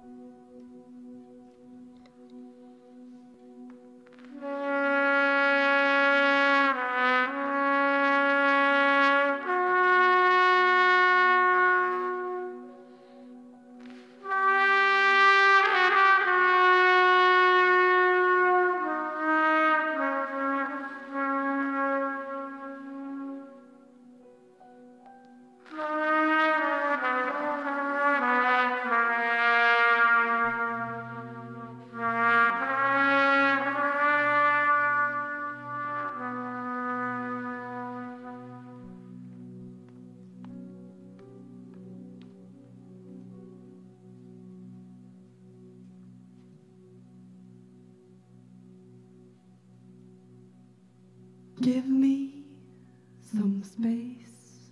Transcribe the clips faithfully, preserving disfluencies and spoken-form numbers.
Give me some space.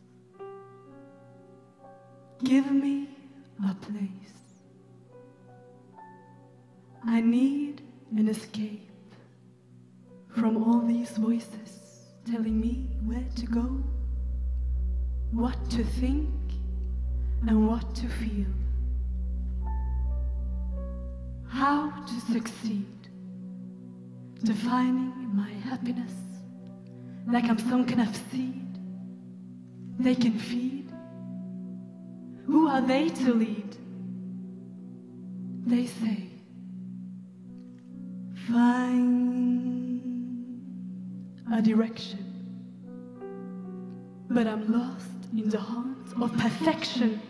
Give me a place. I need an escape from all these voices telling me where to go, what to think, and what to feel. How to succeed, defining my happiness like I'm some kind of seed they can feed. Who are they to lead? They say, find a direction. But I'm lost in the haunt of perfection.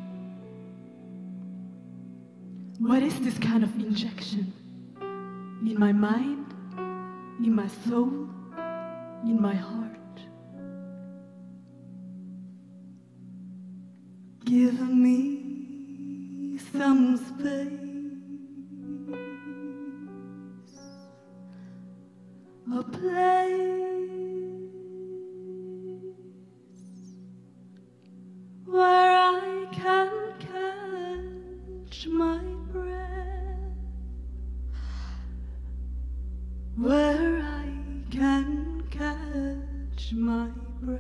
What is this kind of injection? In my mind, in my soul, in my heart. Give me some space, a place where I can catch my breath, where I can catch my breath.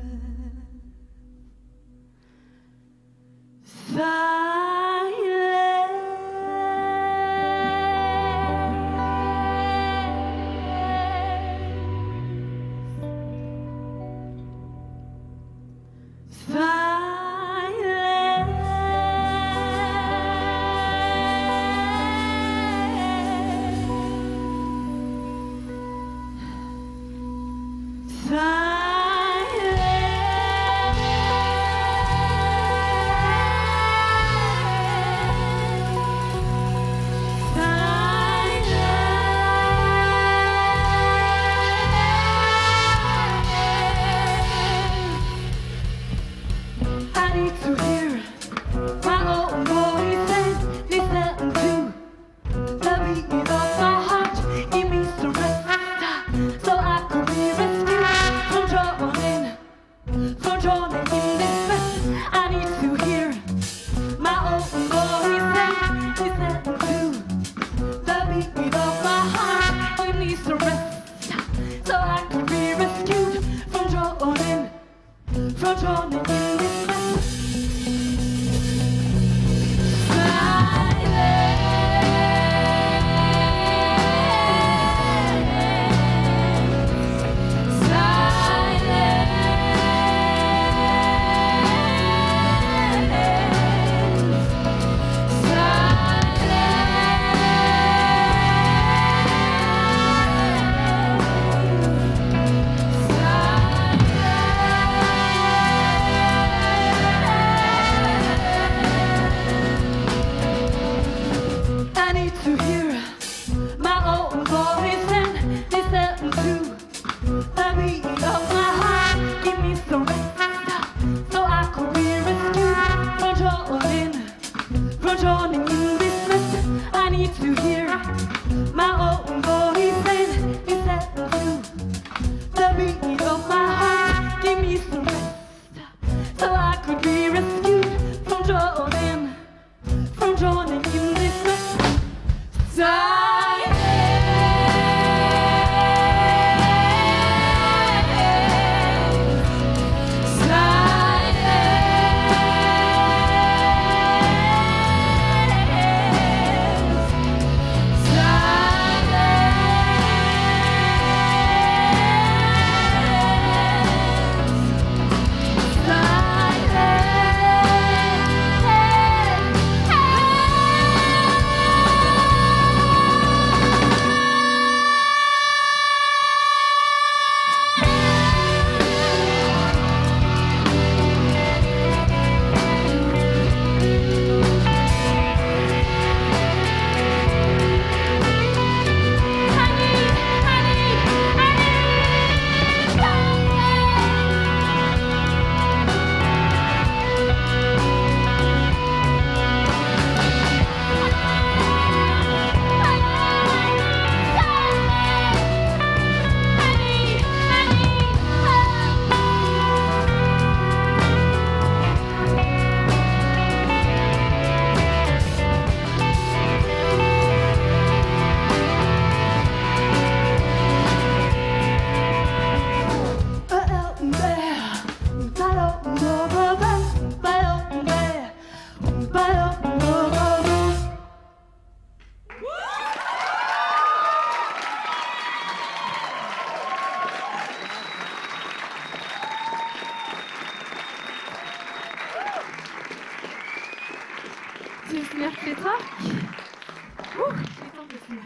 Tusen hjertelig takk. Uh, litt annerledes.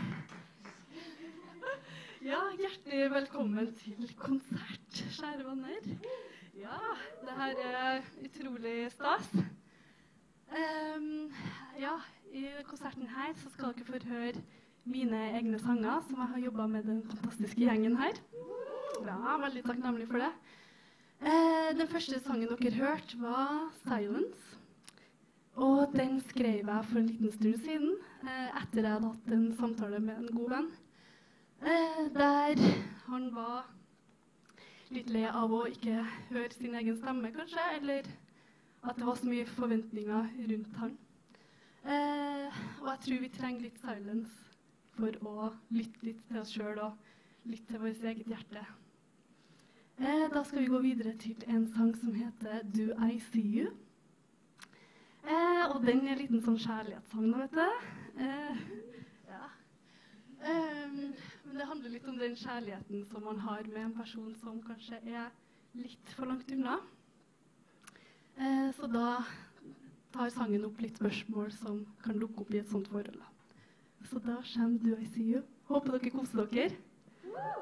Ja, hjertelig velkommen til konsert, kjære venner. Ja, det her er utrolig stas. Um, ja, i konserten her så skal dere få høre mine egne sanger som jeg har jobbet med den fantastiske gjengen her. Ja, veldig takknemlig for det. Uh, den første sangen dere hørte var Silence. Og den skrev jeg for en liten stund siden, eh, etter jeg hadde hatt en samtale med en god venn, eh, der han var litt lei av å ikke høre sin egen stemme, kanskje, eller at det var så mye forventninger rundt han. Eh, og jeg tror vi trenger litt silence for å lytte litt til oss selv og lytte til vårt eget hjerte. Eh, da skal vi gå videre til en sang som heter Do I See You? Eh, og den er en liten sånn kjærlighetssang, vet du. Eh, ja. um, men det handler litt om den kjærligheten som man har med en person som kanskje er litt for langt unna. Eh, så da tar sangen opp litt spørsmål som kan dukke opp i et sånt forhold. Så da kommer Do I See You. Håper dere koser dere. Yes.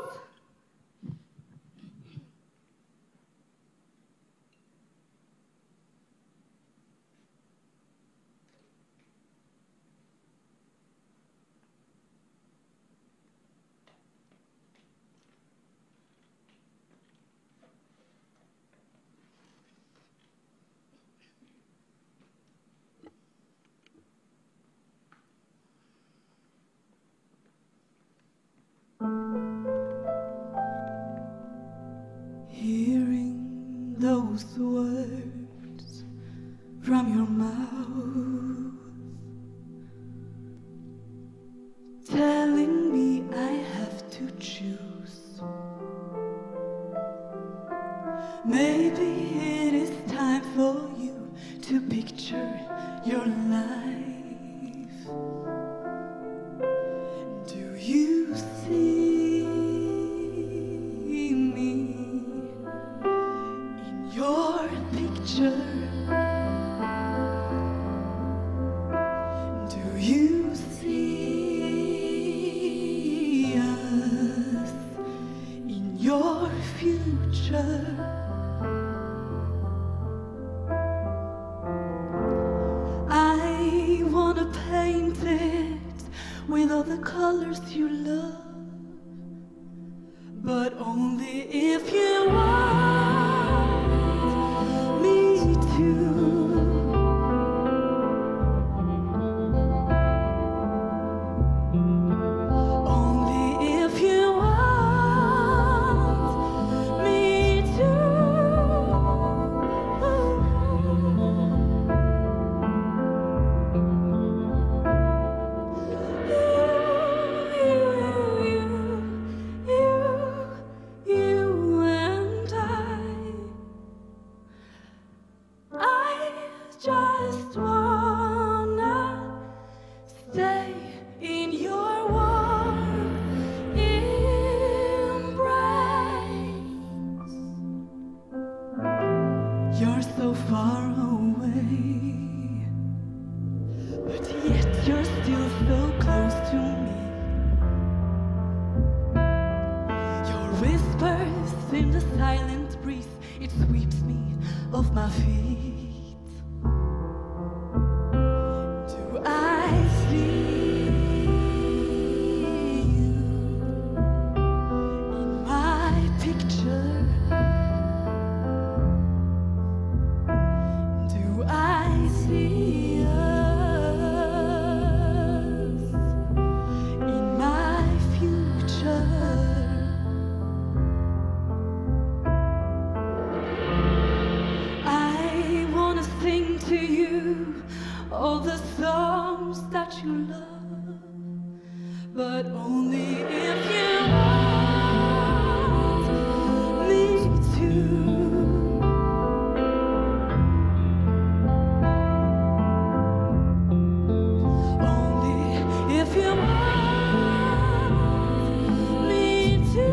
Hearing those words from your mouth, telling me I have to choose. Maybe it is time for you to picture your life. Do you see Do you see us in your future? I wanna paint it with all the colors you love, but only if you want me to. Just wanna stay in your warm embrace. You're so far away, but yet you're still so close to me. Your whispers in the silent breeze, it sweeps me off my feet. All the songs that you love, but only if you want me to. Only if you want me to.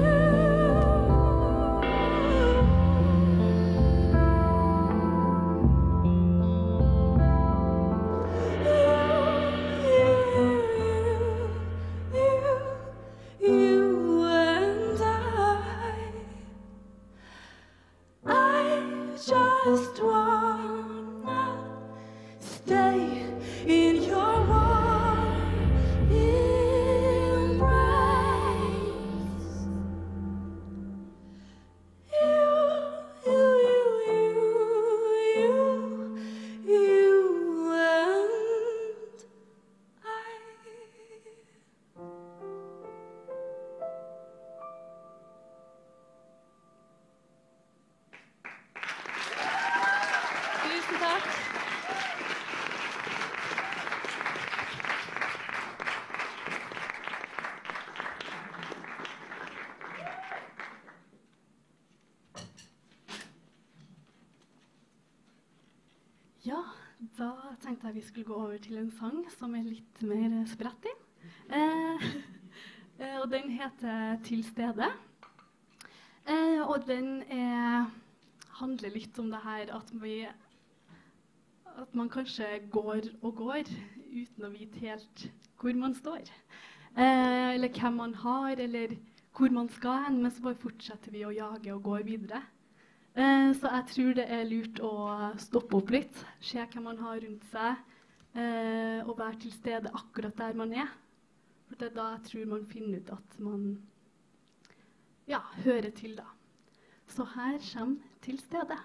tenkte jeg vi skulle gå over til en sang som er litt mer sprettig. Eh, eh, og den heter Til stede. Eh, og den er, handler litt om det her at, vi, at man kanskje går og går uten å vite helt hvor man står. Eh, eller hvem man har, eller hvor man skal hen, men så bare fortsetter vi å jage og gå videre. Eh, så jeg tror det er lurt å stoppe opp litt, se hva man har rundt seg, eh, og være til stede akkurat der man er. For det er da jeg tror man finner ut at man ja, hører til da. Så her kommer Til stede.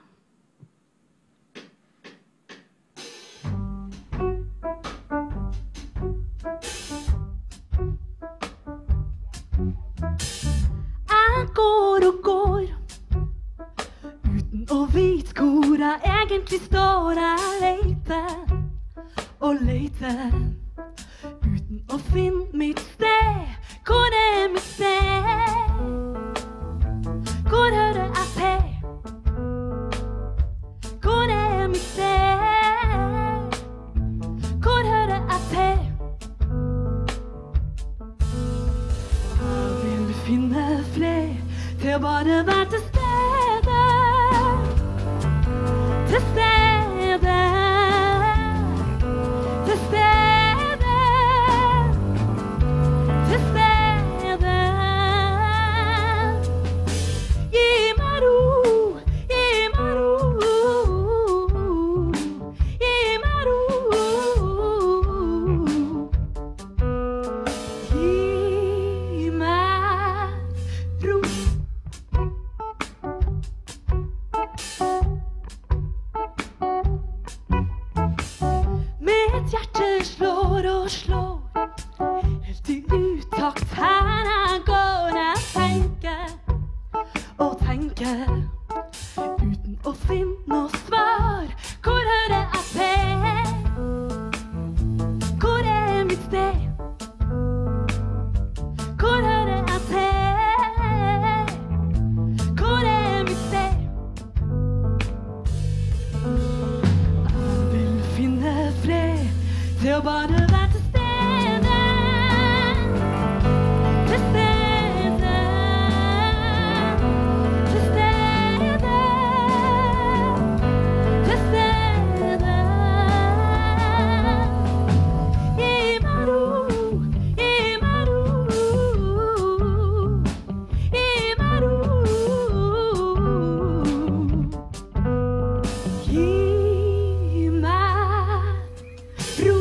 Jeg går og går uten å vite hvor jeg egentlig står. Jeg leter og leter uten å finne mitt sted. Hvor er mitt sted? Hvor hører jeg til? Hvor er mitt sted? Hvor hører jeg til? Jeg vil finne fred til å bare være til stede. Til stede. Til stede. Til stede. Gi meg ro, gi meg ro. Gi meg ro. Gi meg ro. Mitt hjerte slår og slår helt i utakt her jeg går. Jeg tenker og tenker uten å finne noe svar. Hvor hører jeg til? Hvor er mitt sted? Hvor hører jeg til? Hvor er mitt sted? Jeg vil finne fred til å bare være til stede. Til stede. Til stede. Til stede. Gi meg ro, gi meg ro. Gi meg ro. Gi meg ro.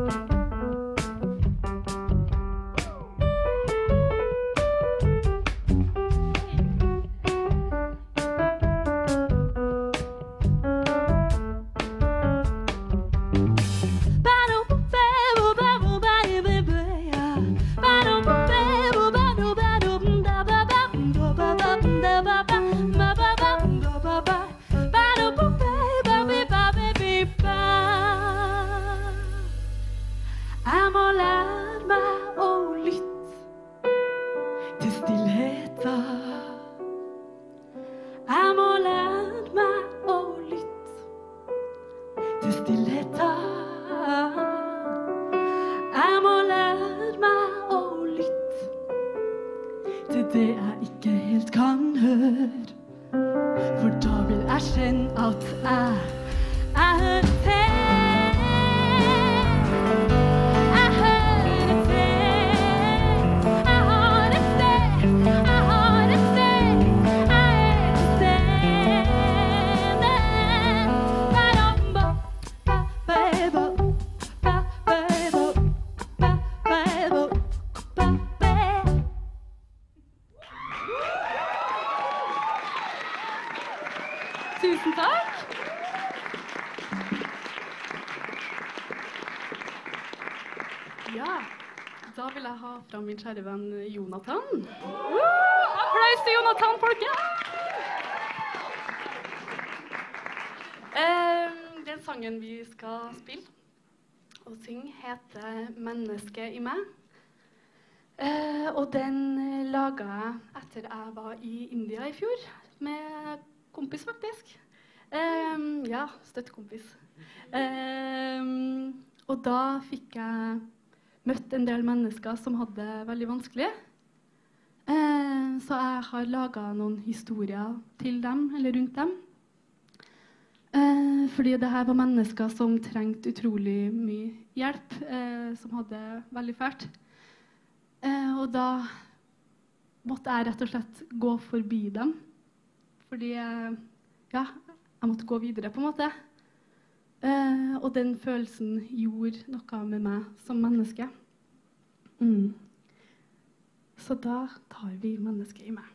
Jeg må lære meg å lytte til stillheter. Jeg må lære meg å lytte til stillheter. Jeg må lære meg å lytte til det jeg ikke helt kan høre. For da vil jeg kjenne at jeg, jeg hører til. Tusen takk. Ja, da vil jeg ha fra min kjære venn Jonathan. Uh, applaus til Jonathan, folkens! Uh, den sangen vi skal spille og synge heter Menneske i meg. Uh, og den laget jeg etter jeg var i India i fjor, med kompis faktisk. Uh, ja, støttekompis. Um, og da fikk jeg møtt en del mennesker som hadde det veldig vanskelig. Uh, så jeg har laget noen historier til dem, eller rundt dem. Uh, fordi det her var mennesker som trengte utrolig mye hjelp, uh, som hadde det veldig fælt. Uh, og da måtte jeg rett og slett gå forbi dem. Fordi uh, ja, jeg måtte gå videre på en måte. Uh, og den følelsen gjorde noe med meg som menneske. Mm. Så da tar vi mennesket i meg.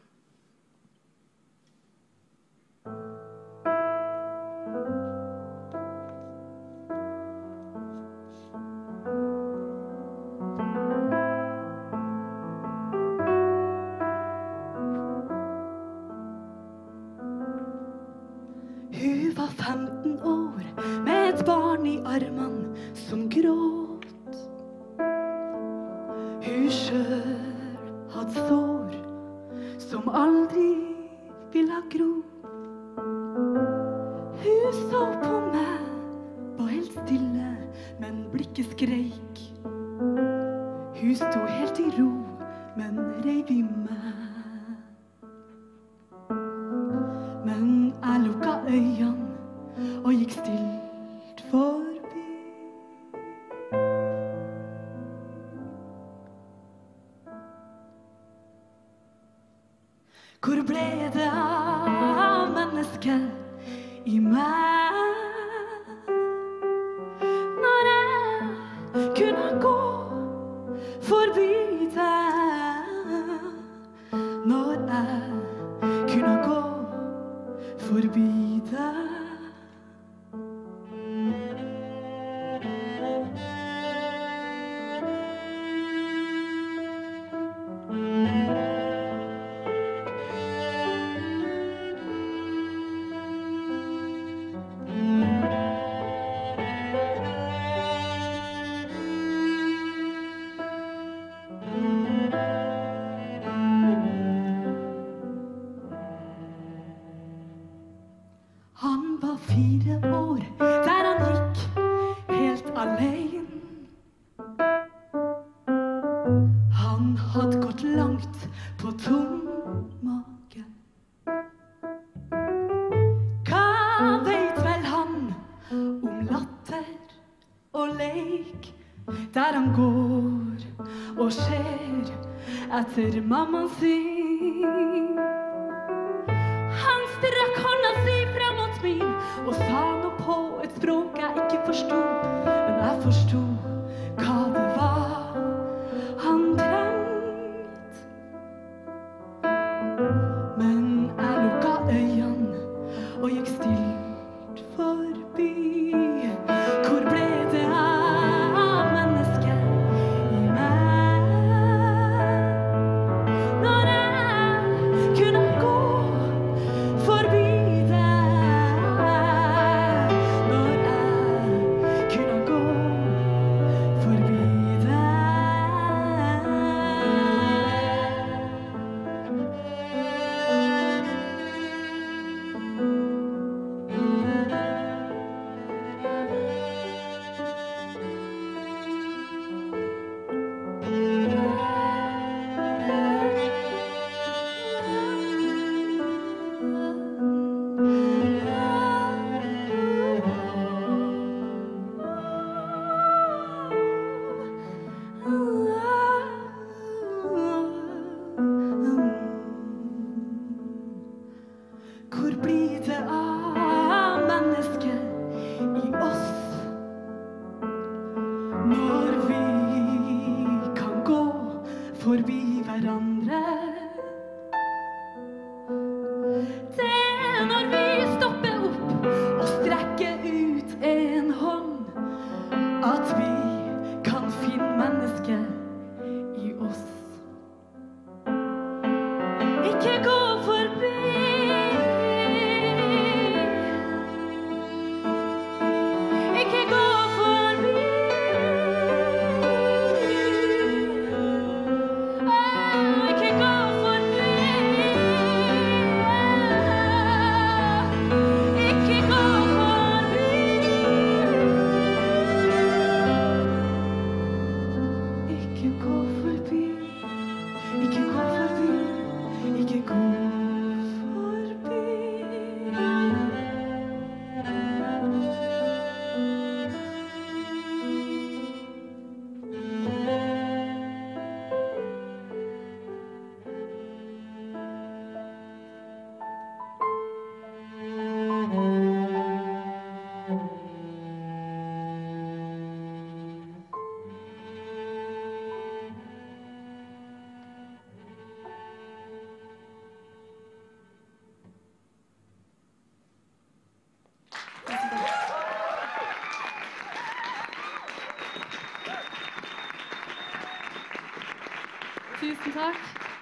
Hun var femten år med et barn i armene som gråt. Hun selv hadde sår som aldri ville gro. Hun så på meg, var helt stille, men blikket skreik. Hun sto helt i ro, men reiv i meg. Men jeg lukket øynene og gikk stilt forbi. Hvor ble det av mennesket i meg? Når jeg kunne gå forbi deg. Når jeg kunne gå forbi deg. Han var fire år der han gikk helt alene. Han hadde gått langt på tom mage. Hva vet vel han om latter og leik, der han går og ser etter mammaen sin. Han strakk hånda si frem mot min og sa noe på et språk jeg ikke forstod, men jeg forstod hva det var han trengt. Men jeg lukket øynene og gikk stilt forbi. Hvor ble det av mennesket i meg? Når jeg kunne gå forbi deg. Når jeg kunne gå forbi Hvor blir det av mennesket i oss når vi kan gå forbi hverandre? Det er når vi stopper opp og strekker ut en hånd, at vi kan finne mennesket i oss. Ikke gå forbi. Ikke gå forbi. Tusen takk.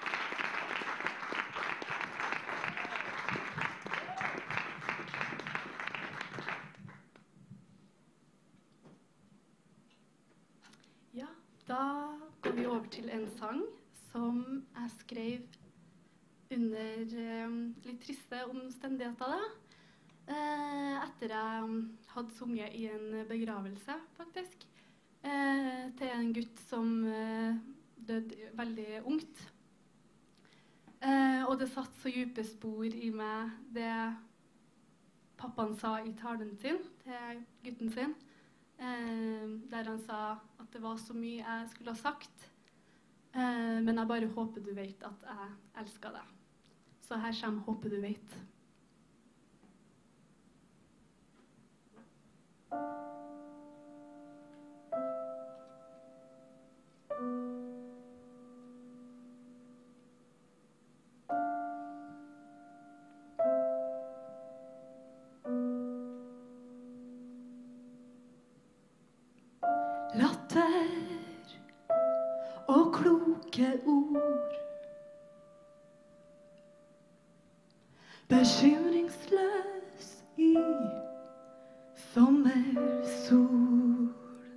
Ja, da går vi over til en sang som jeg skrev under eh, litt triste omstendigheter da. Eh, etter jeg hadde sunget i en begravelse, faktisk, eh, til en gutt som eh, døde veldig ungt. Eh, og det satt så dype spor i meg, det pappaen sa i talen sin til gutten sin, eh, der han sa at det var så mye jeg skulle ha sagt, eh, men jeg bare håper du vet at jeg elsker deg. Så her kommer Håper du vet. Latter og kloke ord, bekymringsløs i sommersol.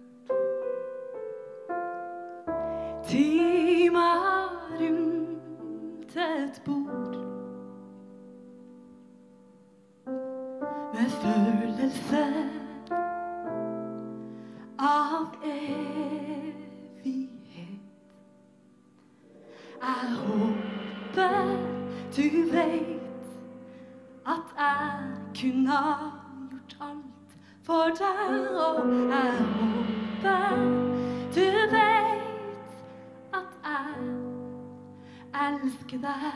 Timer rundt et bord med følelse av evighet. Jeg håper du vet at jeg kunne ha gjort alt for deg, og jeg håper du vet at jeg elsker deg.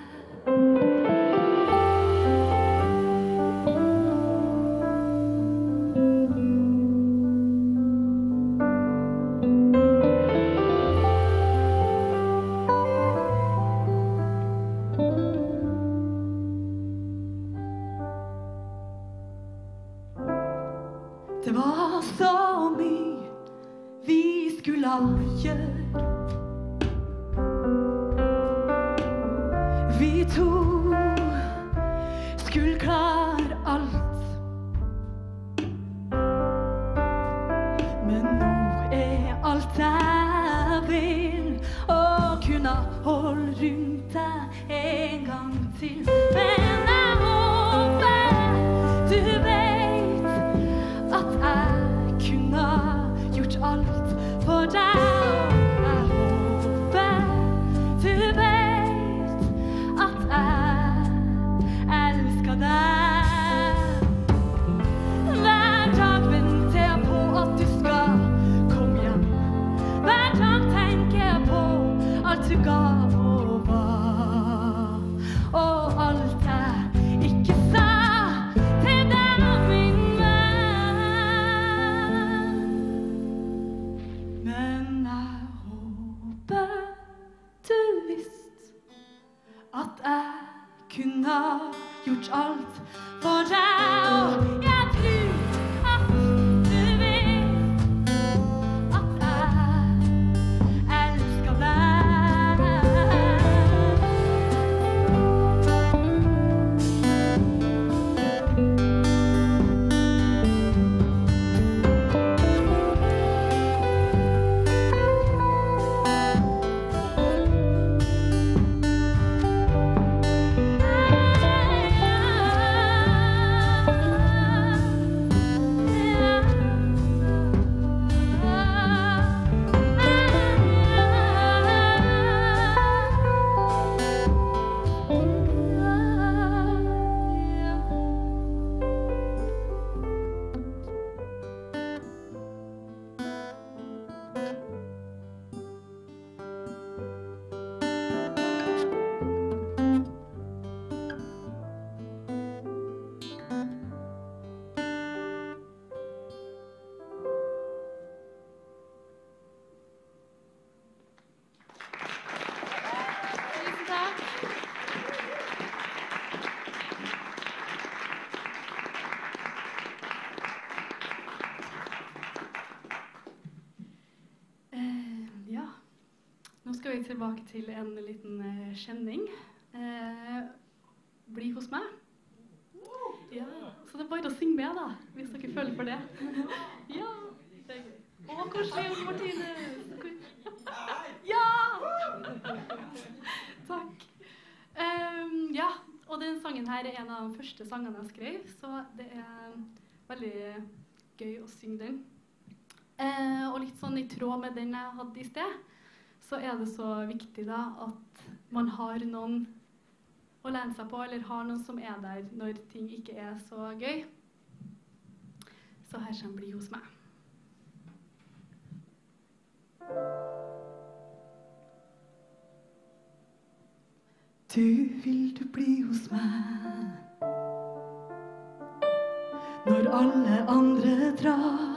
Det var så mye vi skulle gjøre. Vi to skulle klare alt. Men nå er alt jeg vil, å kunne holde rundt deg en gang til. Men jeg håper du vet at jeg kunne ha gjort alt for deg. Jeg håper du vet at jeg elsker deg. Hver dag venter jeg på at du skal komme hjem. Hver dag tenker jeg på alt du ga og var, og alt jeg ikke sa til deg, min venn. Men jeg håper du visste at jeg kunne ha gjort alt for deg, og jeg tror at du vet at jeg elsker deg. vi tilbake til en liten uh, kjenning. Uh, bli hos meg. Ja, så det er bare å synge med da, hvis dere føler for det. Ja, det er gøy. Å, koselig, Jon Martine! Ja! Takk. Um, ja, og den sangen her er en av de første sangene jeg skrev, så det er veldig gøy å synge den. Uh, og litt sånn i tråd med den jeg hadde i sted, så er det så viktig da at man har noen å lene seg på, eller har noen som er der når ting ikke er så gøy. Så her skal bli hos meg. Du vil du bli hos meg når alle andre drar.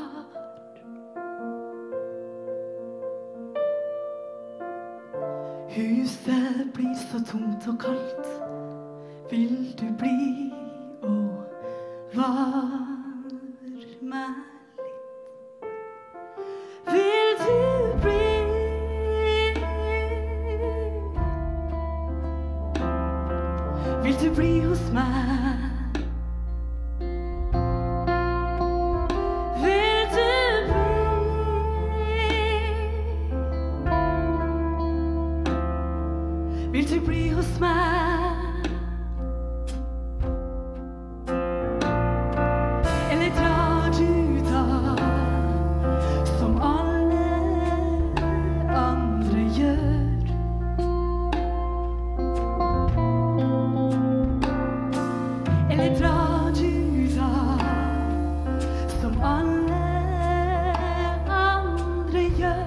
Huset blir så tomt og kaldt. Vil du bli og varme litt? Vil du bli? Vil du bli hos meg? Vil du bli hos meg? Eller drar du da som alle andre gjør? Eller drar du da som alle andre gjør?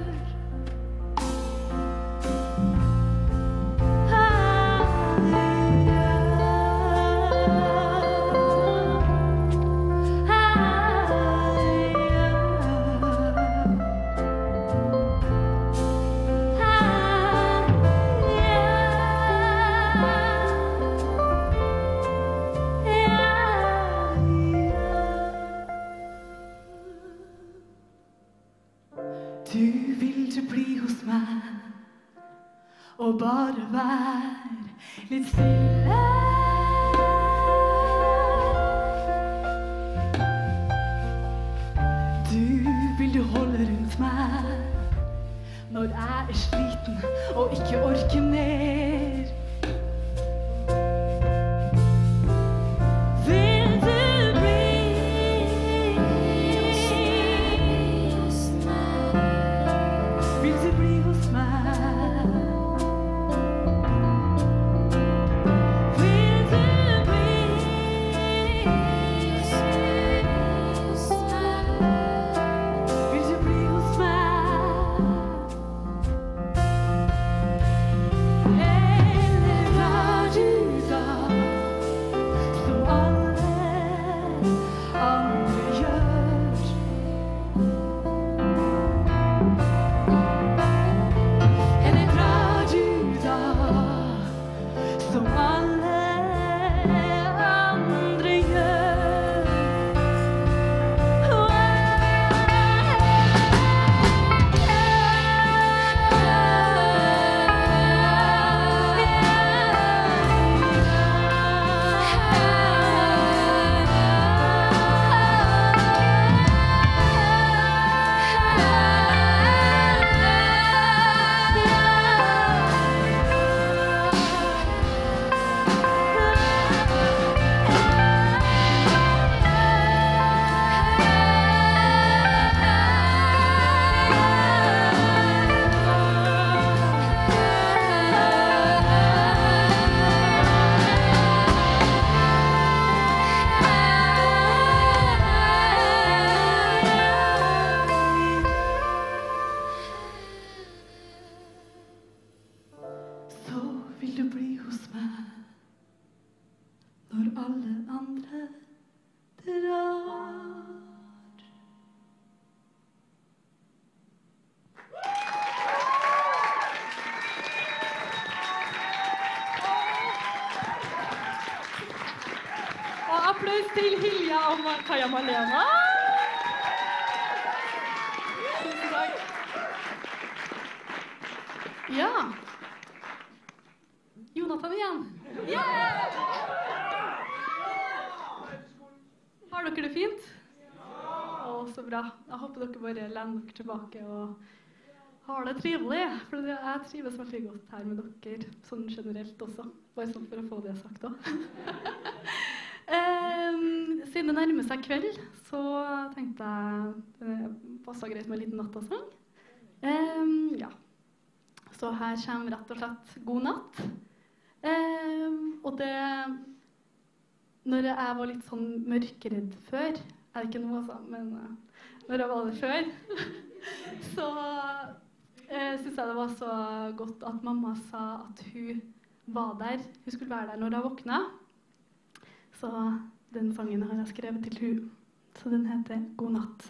Du vil du bli hos meg og bare være litt stille. Du vil du holde rundt meg når jeg er sliten og ikke orker mer. Vil du bli hos meg når alle andre drar? Og applaus til Hilja og Kaja Malena. Tusen takk. Ja. Jonathan igjen. Yeah! Har dere det fint? Å, så bra. Jeg håper dere bare lener dere tilbake og har det trivelig. For jeg trives veldig godt her med dere, sånn generelt også. Bare sånn for å få det sagt også. um, siden det nærmer seg kveld, så tenkte jeg det passet greit med en liten nattasang. Um, ja. Så her kommer rett og slett God natt. Um, og det, når jeg var litt sånn mørkeredd før, er det ikke noe altså, men uh, når jeg var det før, så uh, synes jeg det var så godt at mamma sa at hun var der, hun skulle være der når jeg våknet. Så den sangen har jeg skrevet til hun, så den heter God natt.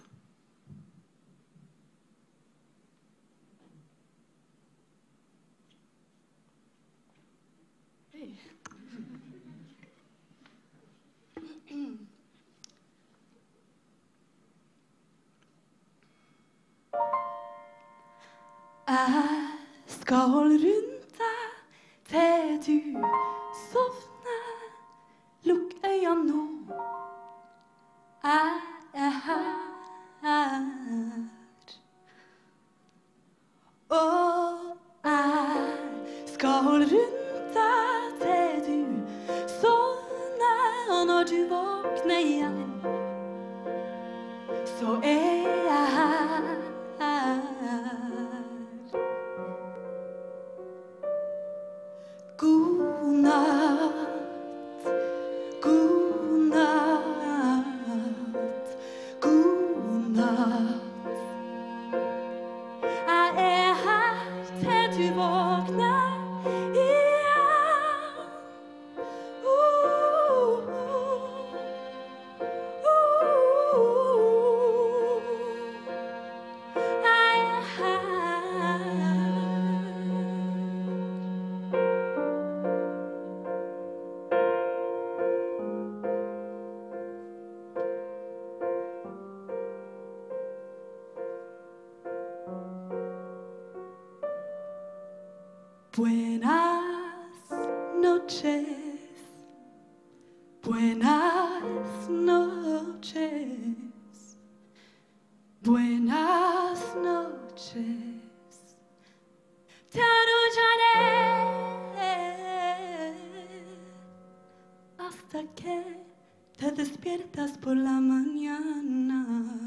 Jeg skal rundt deg til du sovner. Lukk øynene nå. Jeg er her. Og jeg skal rundt deg til du sovner. Og når du våkner igjen, så er jeg her. God natt, god natt, god natt. Jeg er her til du våkner igjen. Uh, uh, uh, jeg er her. Buenas noches, buenas noches, buenas noches. Te arrullaré hasta que te despiertas por la mañana.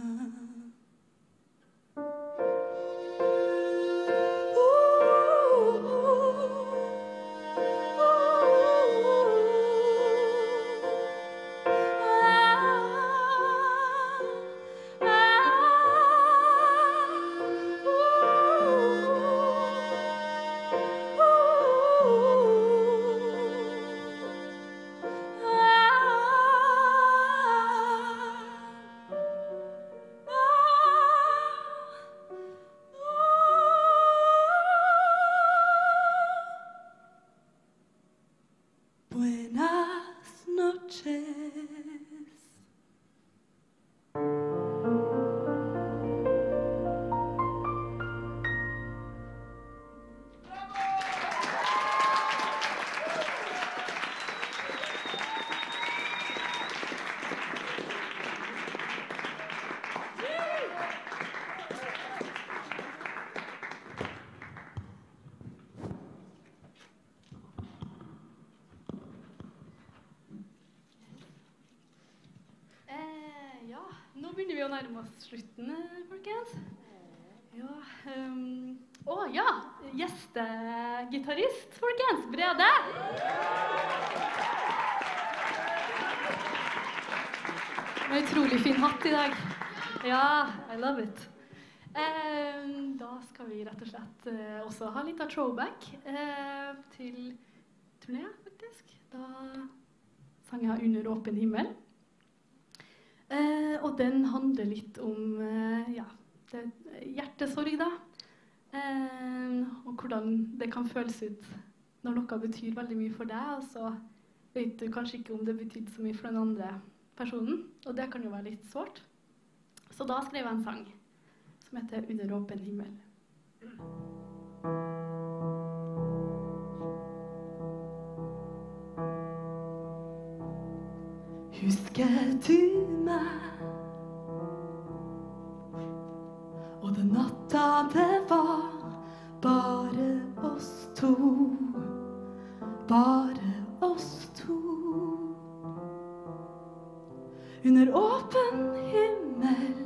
Buenas noches. Nå begynner vi å nærme oss slutten, folkens. Ja, um, å ja, gjestegitarist, folkens, Brede. Med utrolig fin hatt i dag. Ja, I love it. Um, da skal vi rett og slett uh, også ha litt av throwback uh, til turné, faktisk. Da sang jeg Under åpen himmel. Uh, og den handler litt om uh, ja, det, hjertesorg da, uh, og hvordan det kan føles ut når noe betyr veldig mye for deg, og så vet du kanskje ikke om det betyr så mye for den andre personen, og det kan jo være litt sårt. Så da skrev jeg en sang som heter Under åpen himmel. Husker du meg? Og den natta det var bare oss to, bare oss to. Under åpen himmel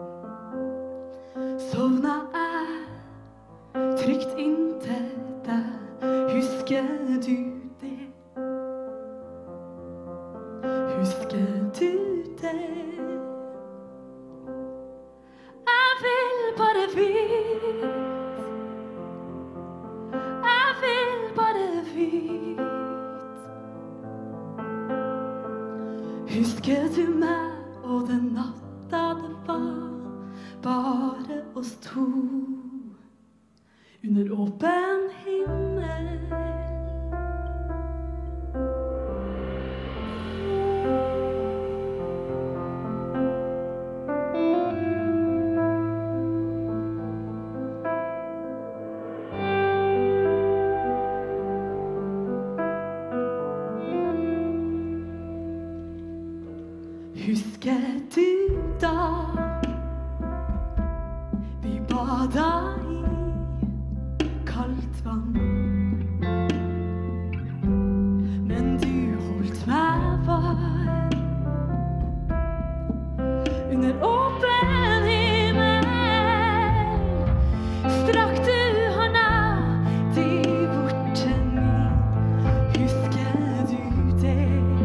sovna jeg trygt inntil deg. Husker du det? Husker du det? Jeg vil bare vite, jeg vil bare vite. Husker du meg og den natta det var bare oss to under åpen himmel? Husker du da vi bada i kaldt vann, men du holdt meg varm under åpen himmel. Strakk du hånda di bort til min. Husker du det?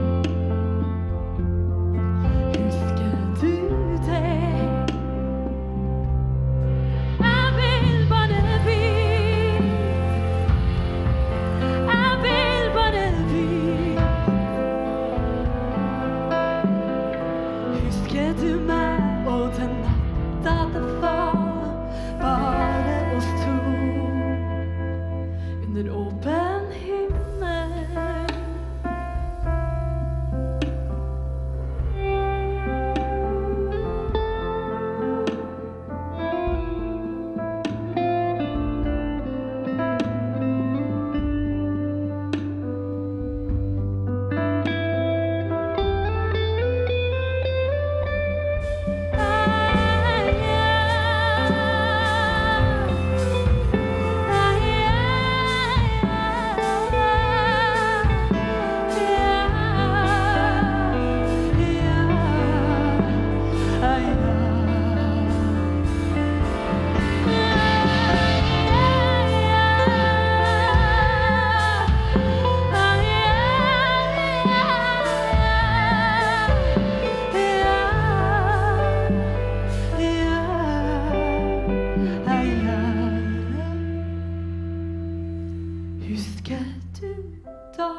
Husker du da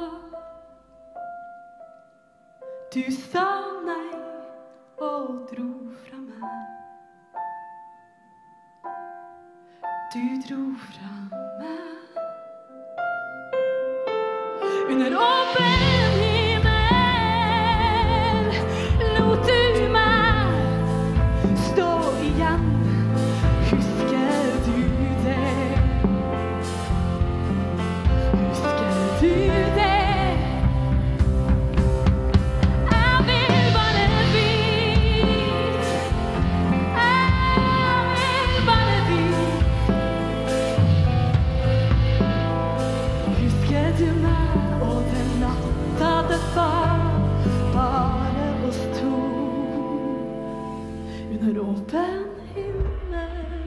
du sa nei og dro fra meg? Du dro fra meg under åpen himmel. Lot du meg stå igjen? Husker du det? Du det? Jeg vil bare vite, jeg vil bare vite. Husker du meg og den natta det var bare oss to under åpen himmel?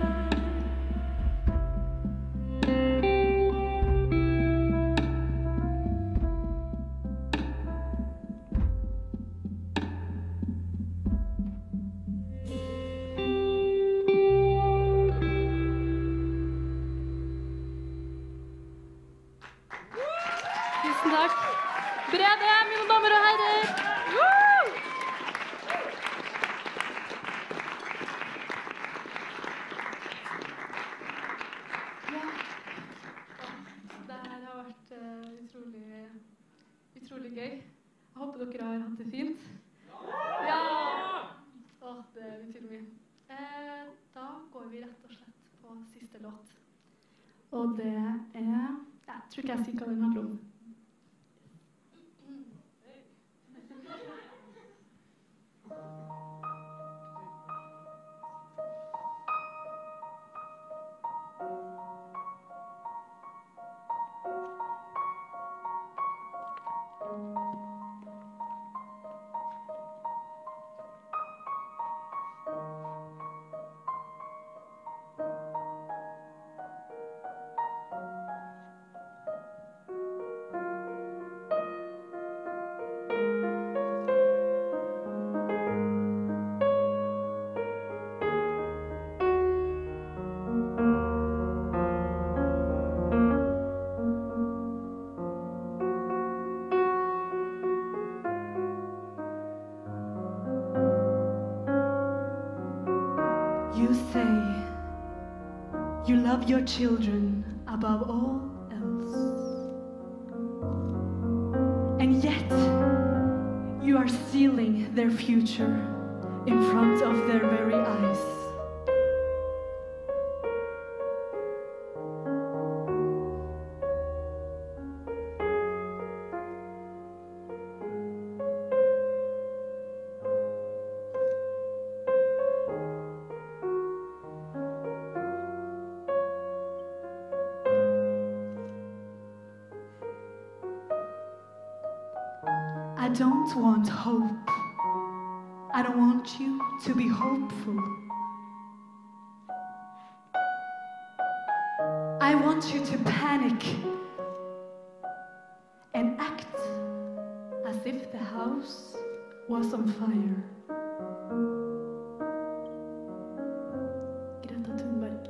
Tusen takk. Brede, mine damer og herrer. Woo! Ja. Det her har vært uh, utrolig, utrolig gøy. Jeg håper dere har hatt det fint. Ja! Åh, det betyr mye. Eh, da går vi rett og slett på siste låt. Og det er... Jeg tror ikke jeg sier hva den handler om. You love your children above all else. And yet, you are sealing their future in front of their very eyes. I don't want hope. I don't want you to be hopeful. I want you to panic and act as if the house was on fire. Greta Thunberg.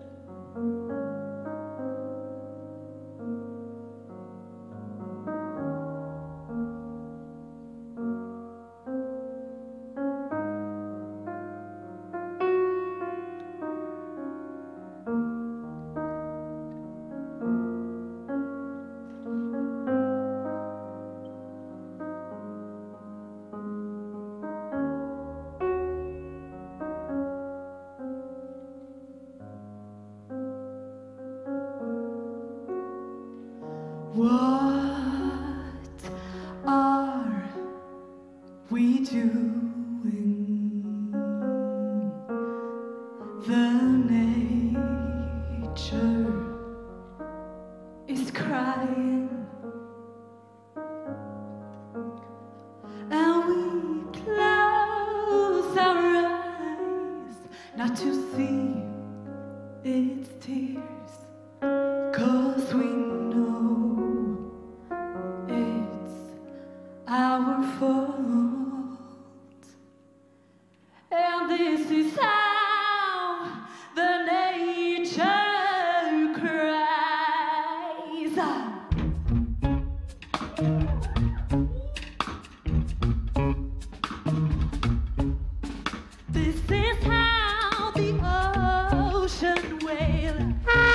What are we doing? The nature is crying, and we close our eyes not to see its tears, 'cause we know it's our fault. And this is how the nature cries. This is how the ocean wails.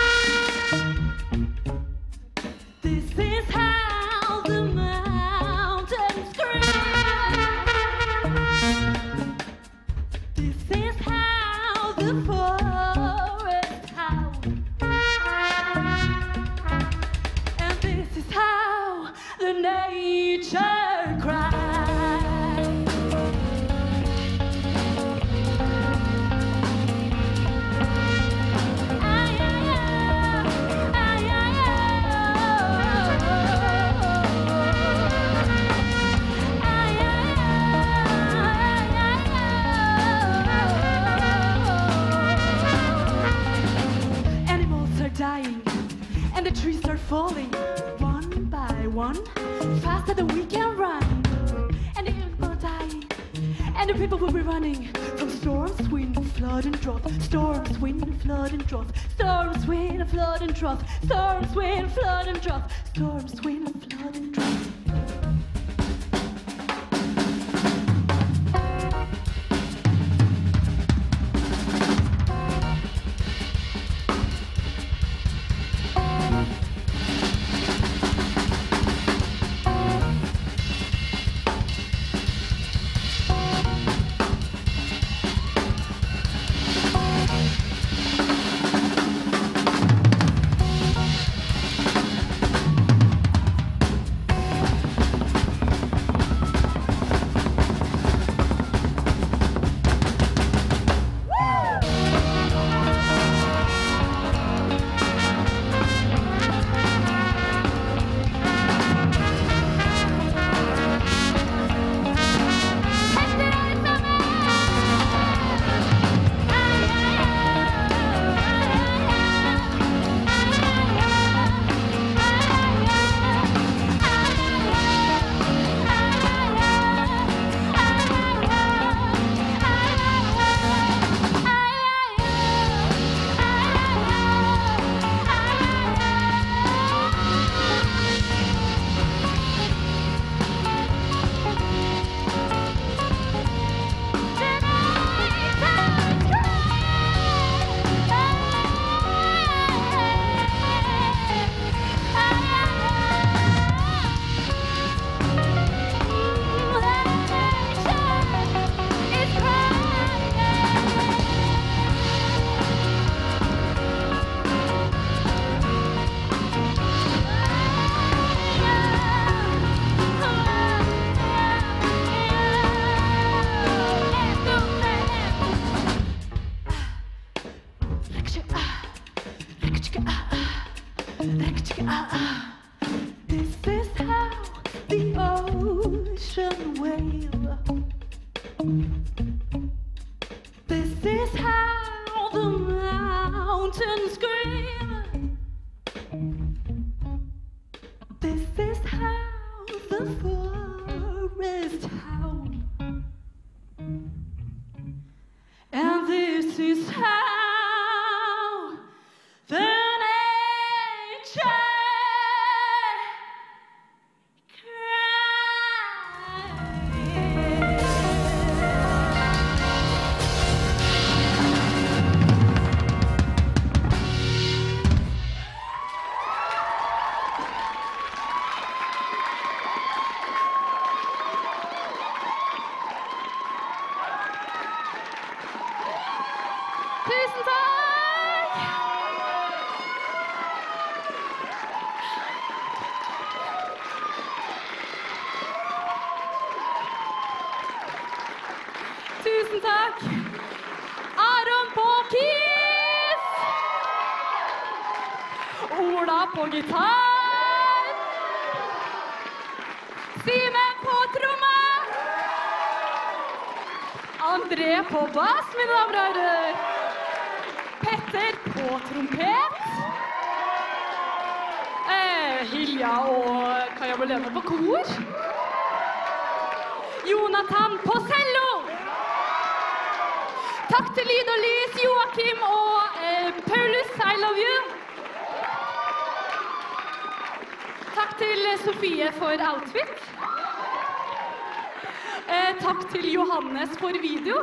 This is how the mountains cry. This is how the forest howls. And this is how the nature cries. Ay, ay, ay, ay, ay, Animals are dying, and the trees are falling, one by one, faster than we can run. And the people are dying, and the people will be running from storms, wind, flood, and drought. Storms, wind, flood, and drought. Storms, wind, flood, and drought. Storms, wind, flood, and drought. Storms, wind, flood, and drought. This is how the ocean wail. This is how the mountains scream. This is how the forest howl. And this is how the nature Tusen takk! Tusen takk! Aron på keys! Ola på gitar! Simen på tromma! André på bass, mine damer og herrer! Petter på trompet. Eh, Hilja og Kaja Bolena på kor. Jonathan på cello. Takk til Lyd og Lys, Joakim og eh, Paulus, I love you. Takk til Sofie for outfit. Eh, takk til Johannes for video.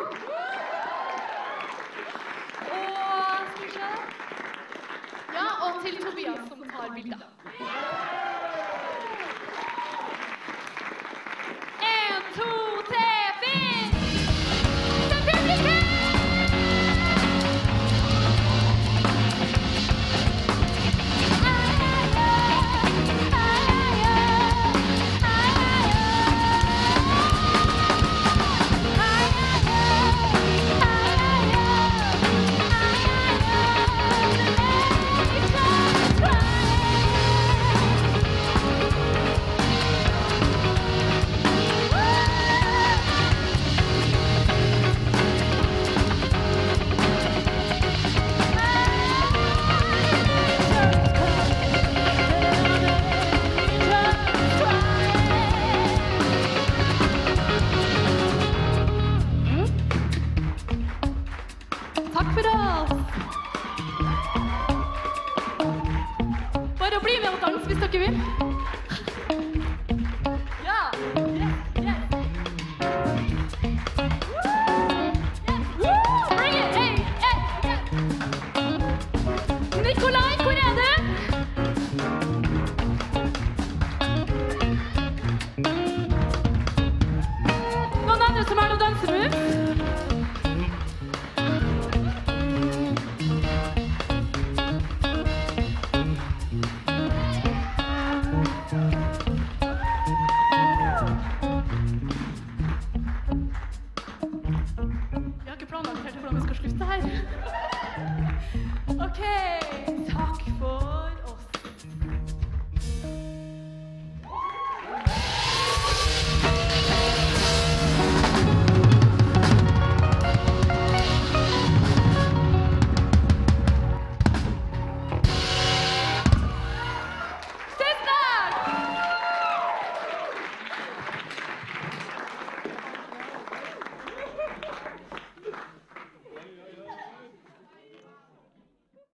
Ja, og til Tobias som tar bilder. En, to, tre, fire! Til publikum! Takk for oss! Bare å bli med og danse hvis dere vil.